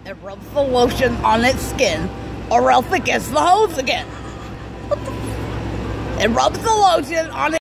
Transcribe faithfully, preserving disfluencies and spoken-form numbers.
It rubs the lotion on its skin, or else it gets the hose again. It rubs the lotion on its